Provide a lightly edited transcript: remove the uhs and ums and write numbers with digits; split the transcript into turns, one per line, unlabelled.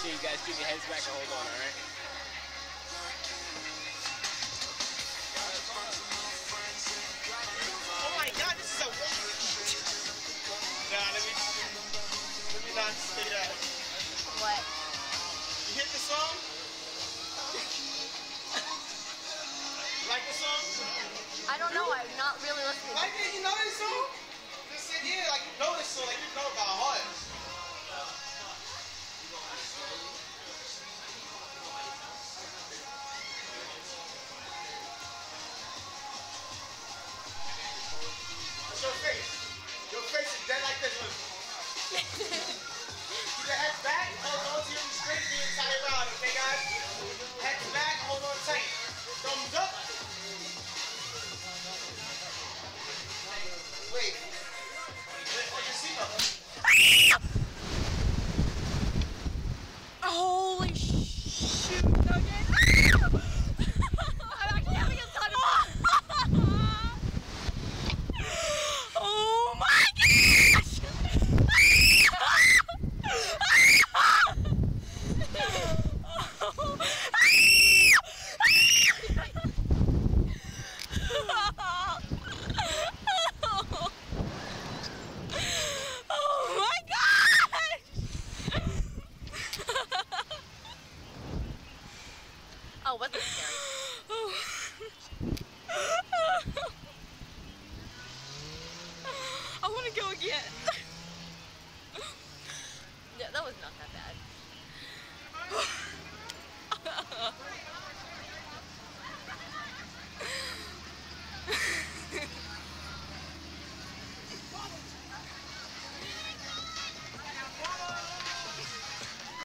sure you guys keep your heads back and hold on, alright? Oh my god, this is a Nah, let me not say that.
What?
You hit the song? Like the song?
I don't know, I'm not really listening.
Like it, you know this song? Just say yeah, like you know this song, like you know about heart.